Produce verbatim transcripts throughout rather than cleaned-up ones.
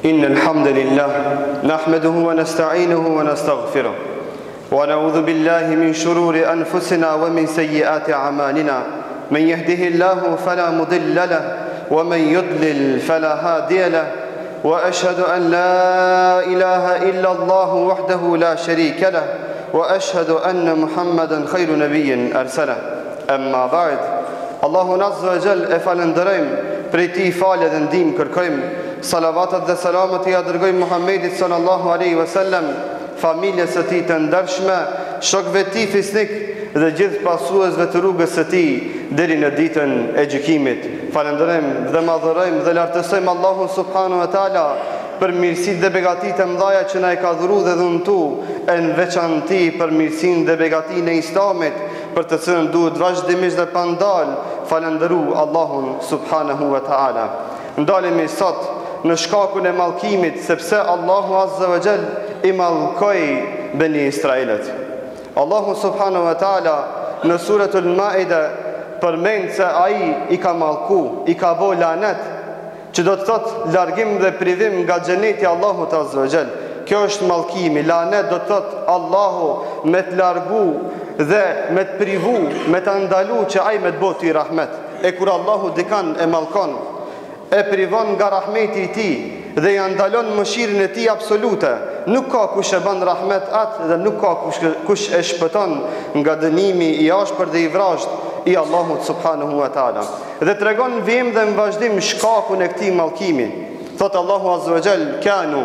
إن الحمد لله نحمده ونستعينه ونستغفره ونعوذ بالله من شرور أنفسنا ومن سيئات أعمالنا من يهده الله فلا مضل له ومن يضلل فلا هادي له وأشهد أن لا إله إلا الله وحده لا شريك له وأشهد أن محمدا خير نبي أرسله أما بعد الله عز وجل e falenderojm prej tij falje dhe ndihmë kërkojm salavatat dhe selamet i dërgojmë Muhammedit sallallahu alaihi wasallam, familjes së tij të ndershme, shokëve të tij fisnik dhe gjithë pasuesve të rrugës së tij deri në ditën e gjykimit. Falenderojmë dhe madhërojmë dhe lartësojmë Allahun subhanahu wa taala për mirësitë dhe begatitë e mëdha që na e ka dhuruar dhe dhuntu, e në veçanti për mirësinë dhe begatinë e Islamit, për të cilën duhet vazhdimisht dhe pandal falenderu Allahun subhanahu wa taala. Ndalemi sot në shkakun e mallkimit, sepse Allahu azza wa jall i mallkoi Beni Israilit. Allahu subhanahu wa taala në suratul Maida përmend se ai i ka mallku, i ka bë lanet, që do të thotë largim dhe privim nga xheneti i Allahut azza wa jall. Kjo është mallkimi. Lanet do të thotë Allahu me të largu dhe me të privu, me të ndalu që ai me të bëti rahmet. E kur Allahu dikan e mallkon, e privon nga rahmeti i tij dhe ja ndalon mëshirën e tij absolute, nuk ka kush e bën rahmet atë dhe nuk ka kush, kush e shpëton nga dënimi i ashpër dhe i vrasht i Allahut subhanahu wa taala. Dhe tregon vim dhe në vazhdim shkakun e këtij mallkimi. Thot Allahu azza wa jall: kanu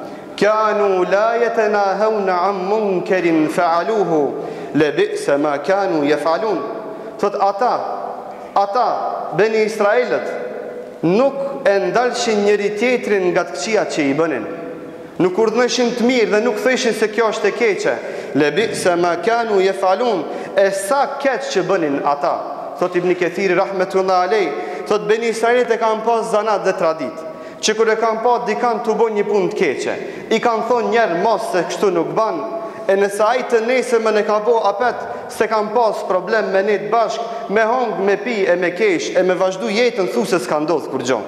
kanu la yatanahawna an munkarin fa'aluhu labi'sa ma kanu yaf'alun. Thot ata, ata Beni Israilët nuk e ndalshin njëri tjetrin nga të këqija që i bënin. Nuk urdhëneshin të mirë dhe nuk thëshin se kjo është e keqe. Labi'sa ma kanu yaf'alun, e sa keq që bënin ata. Thot Ibn Kathiri rahmetullahi alayh, thot Beni Israilët e kanë pas zanat dhe tradit, që kur e kanë pas dikan të bën një punë të keqe, i kanë thonë njerë mos se kështu nuk ban, e nëse ai të nesërmën e ka bo apet, se kanë pas problem me ne të bashk, me hong, me pi e me kesh, e me vazhdu jetën, thu se s'ka ndodhë kur gjo.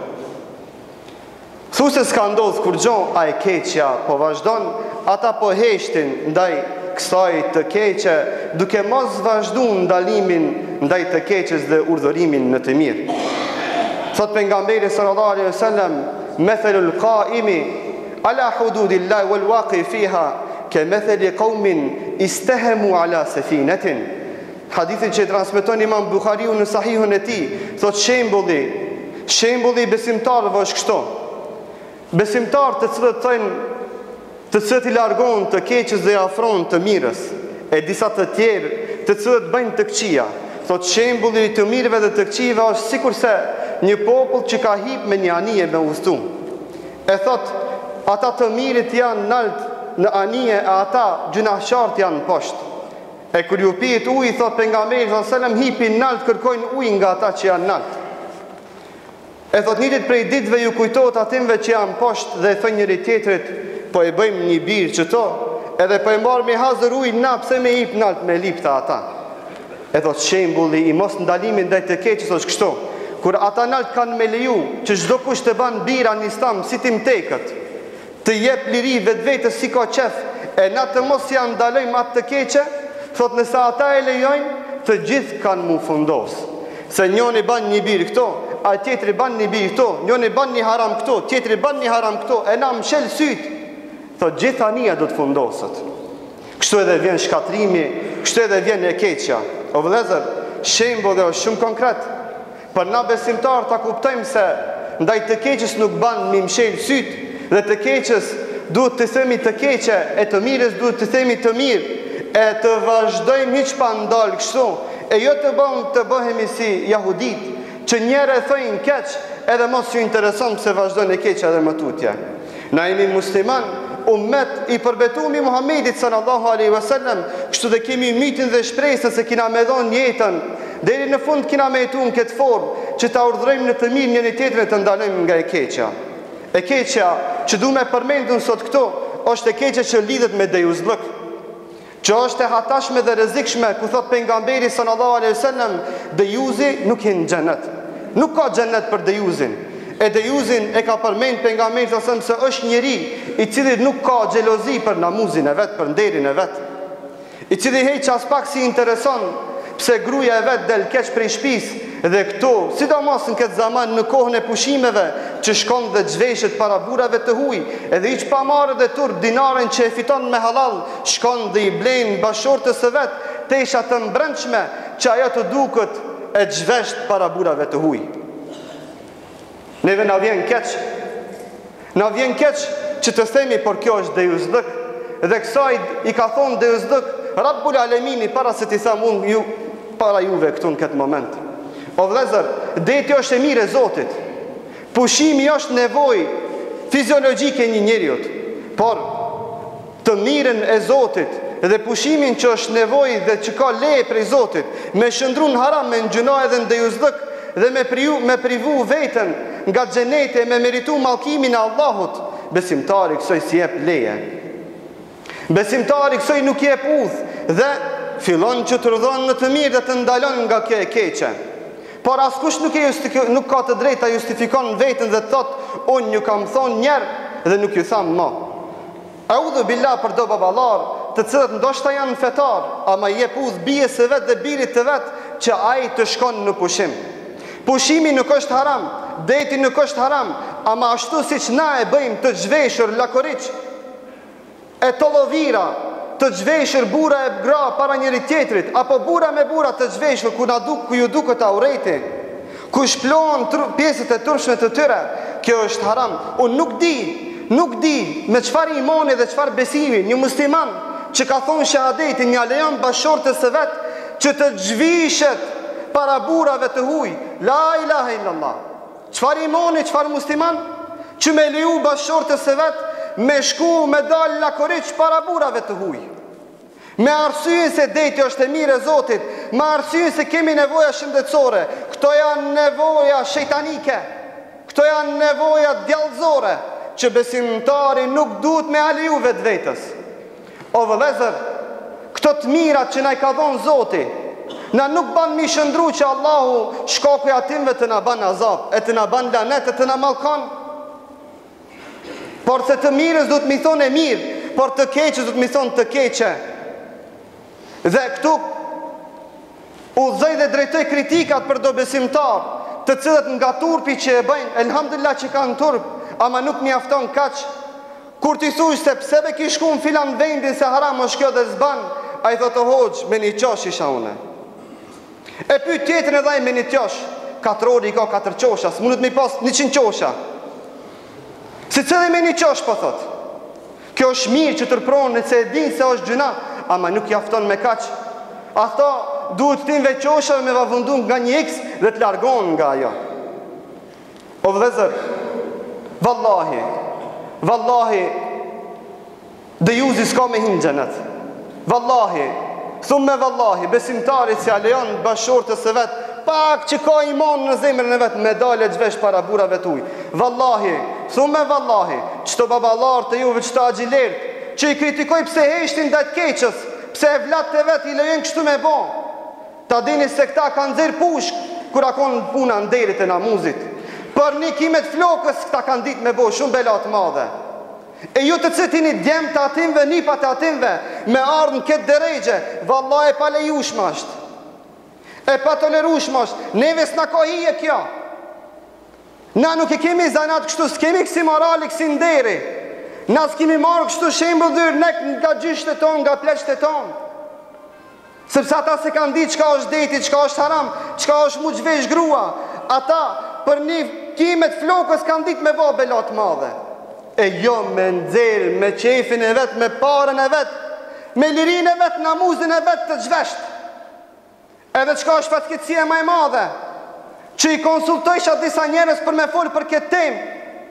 Thu se s'ka ndodhë kur gjo, a e keqja po vazhdon, ata po heshtin ndaj kësaj të keqe, duke mos vazhdu ndalimin ndaj të keqes dhe urdhërimin në të mirë. Thot pejgamberi sallallahu alaihi wasallam: mathalul qaimi ala hududillahi wal waqi fiha kamathali qaumin istahamu ala safinatin. Hadithin që transmeton Imam Buhariu në Sahihun e tij, thot shembulli, shembulli i besimtarëve është kështu. Besimtarë të cilët thënë, të cilët i largon të keqes dhe i afron të mirës, e disa të tjerë të cilët bëjnë të këqija. Thot shembulli i të mirëve dhe të këqive është sikurse një popull që ka hip me një anije me udhëtu. E thot, ata të mirët janë nalt në anije, e ata gjunahqart janë poshtë. E kur ju pihet ujë, thot pejgamberi sallallahu alajhi wasallam, hipin nalt, kërkojnë ujë nga ata që janë nalt. E thot një ditë prej ditëve ju kujtohet atimve që janë poshtë dhe thënë njëri tjetrit: po e bëjmë një birë që to, edhe po e marrë me hazër ujë na, pse me hip nalt me lipta ata. E thot shembulli i mos ndalimin ndaj të keqes është kështu. Kur ata nalt kanë me leju që çdo kush të ban bira në Islam si tim tekët, të jep liri vetvetes si ka qef, e na të mos ja ndalojmë atë të keqe, thot nëse ata e lejojnë, të gjithë kanë mu fundos. Se njëri ban një birë këto, a tjetri ban një birë këto, njëri ban një haram këto, tjetri ban një haram këto, e na mshel syt, thot gjithë anija do të fundosët. Kështu edhe vjen shkatrimi, kështu edhe vjen e keqja. O vëllezër, shembulli është shumë konkret. Për na besimtar ta kuptojmë se ndaj të keqes nuk ban mi mshel syt, dhe të keqes duhet të themi të keqe, e të mirës duhet të themi të mirë, e të vazhdojmë hiç pa ndal kështu, e jo të bëjmë të bëhemi si jahudit, që njerë e thojnë keq, edhe mos ju intereson se vazhdojnë e keqe edhe më tutje. Na jemi musliman, ummet i përbetumi Muhammedit sallallahu alaihi wasallam, kështu dhe kemi mitin dhe shpresën se kina me dhonë jetën, deri në fund kina me jetu në këtë formë, që ta urdhrojmë në të mirë njëri tjetrin e të ndalojmë nga e keqja. E keqja që du me përmendun sot këto, është e keqja që lidhet me dejuzlëk, që është e hatashme dhe rrezikshme, ku thot pejgamberi sallallahu alaihi wasallam, dejuzi nuk hin xhenet. Nuk ka xhenet për dejuzin. E Dejuzin e ka përmend pejgamberi sa se është njeri i cili nuk ka xhelozi për namuzin e vet, për nderin e vet, i cili heq as pak si intereson pse gruaja e vet del keq prej shtëpisë. Dhe këto, sidomos në këtë zaman, në kohën e pushimeve, që shkon dhe xhveshet para burrave të huaj, edhe hiç pa marrë dhe turp dinaren që e fiton me halal, shkon dhe i blen bashortës së vet tesha të mbrëmshme që ajo të duket e xhvesht para burrave të huaj. Neve na vjen keq, na vjen keq që të themi por kjo është dejuzdëk, dhe kësaj i ka thonë dejuzdëk Rabbul Alemini para se t'i tham unë ju, para juve këtu në këtë moment. O vëllezër, deti është e mirë e Zotit. Pushimi është nevojë fiziologjike një njeriut, por të mirën e Zotit dhe pushimin që është nevojë dhe që ka leje prej Zotit, me shëndru në haram, me ngjëno edhe në dejuzdëk dhe me privu, me privu veten nga xheneti, me meritu mallkimin e Allahut, besimtari kësaj si jep leje. Besimtari kësaj nuk jep udhë dhe fillon që të rëdhon në të mirë dhe të ndalon nga kjo e keqe. Por askush nuk, e nuk ka të drejta justifikon veten dhe thot unë ju kam thonë njerë dhe nuk ju tham ma. Audhu billah për do babalar të cilët ndoshta janë fetar, ama jep udhë bijes së vet dhe birit të vet që ai të shkon në pushim. Pushimi nuk është haram, deti nuk është haram, ama ashtu si që na e bëjmë të zhveshur lakoriq, e të lovira, të zhveshur bura e gra para njëri tjetrit, apo bura me bura të zhveshur ku, na duk, ku ju duket aureti, ku shplon pjesët e turpshme të tyre, kjo është haram. Unë nuk di, nuk di me çfarë imani dhe çfarë besimi një musliman që ka thonë shahadetin një lejon bashortës së vet që të zhvishet para burave të huaj, la ilaha illallah. Çfarë imani, çfarë musliman që me leju bashortës së vet me shku me dal lakoriq para burave të huaj, me arsye se deti është e mirë e Zotit, me arsye se kemi nevoja shëndetësore. Këto janë nevoja shejtanike, këto janë nevoja djallëzore që besimtari nuk duhet me aliju vetë vetës. O vëllezër, këto të mirat që na i ka dhonë Zoti, na nuk ban mi shëndru që Allahu shkaku i atimve të na ban azab, e të na ban lanet, e të na mallkon. Por se të mirës du të mi thonë e mirë, por të keqës du të mi thonë të keqe. Dhe këtu udhëzoj dhe drejtoj kritikat për do besimtar, të cilët nga turpi që e bëjnë, elhamdulillah që kanë turp, ama nuk mjafton kaq. Kur t'i thuj se pse be ki shku në filan vendin se haram është kjo dhe zban, a i thotë hoxh, me një qosh isha une. E pyet tjetrin edhe ai me një qosh, katrori i ka katër qosha, s'mundet mi pas njëqind qosha. Si cëllë me një qosh, po thot. Kjo është mirë që tërpronë se e din se është gjuna, ama nuk jafton me kaq. Ata duhet t'inve qosha me vavundun nga një x dhe të largon nga ajo. O vëllezër, vallahi, vallahi, dhe juzi s'ka me hinë gjenet. Vallahi, thumë me vallahi, besimtarit si a lejon bashortës e vetë, pak që ka iman në zemrën e vetë, medalje gjvesh para burave t'uj. Vallahi, thumë me vallahi, qëto babalar të juve qëto agjilert, që i kritikoj pse heshtin dhe të keqës, pse e vlat të vetë i lejen kështu me bo. Ta dini se këta kanë zirë pushk, kura konë puna në derit e namuzit. Për një kimet flokës, këta kanë dit me bo shumë belat madhe. E ju të cëtini djemë të atimve, nipat të atimve, me ardhën këtë deregje, vallahi e pa lejushma është. E pa tolerushma është. Neve s'na ka hije kjo. Na nuk e kemi zanat kështu, s'kemi kësi morali, kësi nderi. Na s'kemi marrë kështu shembull dhyrë nek nga gjyshtë e tonë, nga pleqët e tonë. Sepse ata se kanë di qka është deti, qka është haram, qka është mu gjvesh grua. Ata për një kimet flokës kanë dit me bo belat madhe. E jo me nxerë, me qefin e vetë, me parën e vetë, me lirin e vetë, namuzin e vetë të gjvesht. Edhe qka është fatkecia maj madhe, që i konsultojsha disa njerës për me folë për këtë temë.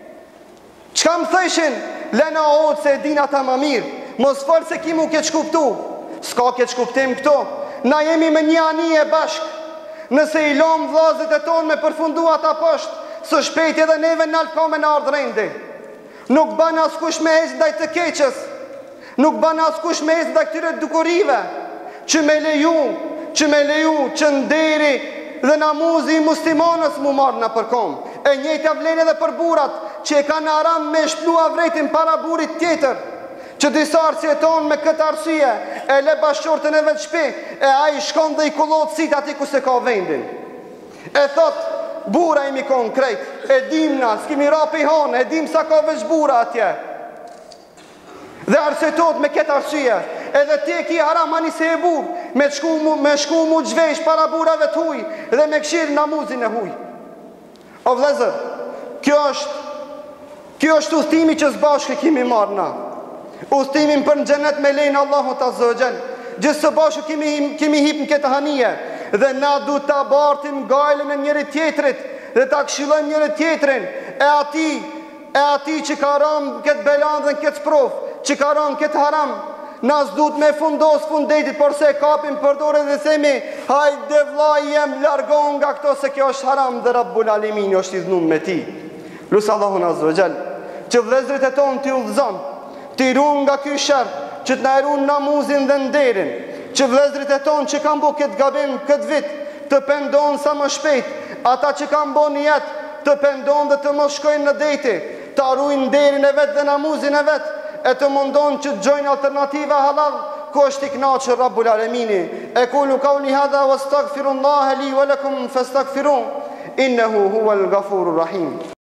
Qka më thëshin, lena o se e dina ta ma mirë, mos folë se ki mu ke qkuptu. Ska ke qkuptim këto, na jemi me një anije bashkë. Nëse i lomë vlazët e tonë me përfundu ata poshtë, së shpejt edhe neve në altë ka me në ardhë rendi. Nuk banë askush me hezë ndaj të keqës, nuk banë askush me hezë ndaj këtyre dukurive, që me leju, që me leju, që nderi dhe namuzi i muslimanës mu marrë në përkom. E njëjta vlen edhe për burrat që e kanë haram me shplu avretin para burrit tjetër, që disa arsjeton me këtë arsye, e le bashkëshortën e vetë shpi, e ai shkon dhe i kullot sit ati ku se ka vendin. E thot, bura imi konkret, e dim na, s'kimi rapi hanë, e dim sa ka veç bura atje. Dhe arsjetot me këtë arsye, edhe ti e ki haram ani se e bur, me shku mu, me shku mu gjvesh para burave të huj, dhe me këshirë namuzin e huj. O vlezër, kjo është, kjo është ustimi që zbashkë kimi marrë na. Ustimin për në gjenet me lejnë Allahut Azza wa Jall. Gjithë së bashku kimi, kimi hip në këtë hanije. Dhe na du të abartim gajlën e njëri tjetrit, dhe të këshillojmë njëri tjetrin. E ati, e ati që ka ram këtë belan dhe në këtë sprof, që ka ram këtë haram, na s'dut me fundos fundetit, por se kapim përdore dhe themi, hajde vllai jem, largon nga këto se kjo është haram dhe Rabbul Alamin është i dhënuar me ti. Lusë Allahun Azza wa Jall, që vëllezërit e tonë t'i udhëzon, t'i ruan nga ky sherr, që t'na ruan namuzin dhe nderin, që vëllezërit e tonë që kanë bërë këtë gabim këtë vit, të pendon sa më shpejt, ata që kanë bërë një jetë, të pendon dhe të mos shkojnë në deti, të ruajnë nderin e vet dhe namuzin e vet, e të mundon që të gjojnë alternativa halal, ku është i kënaqur Rabbul Alamini. E qulu qawli hadha wastaghfirullaha li wa lakum fastaghfiruhu innahu huwal ghafurur rahim.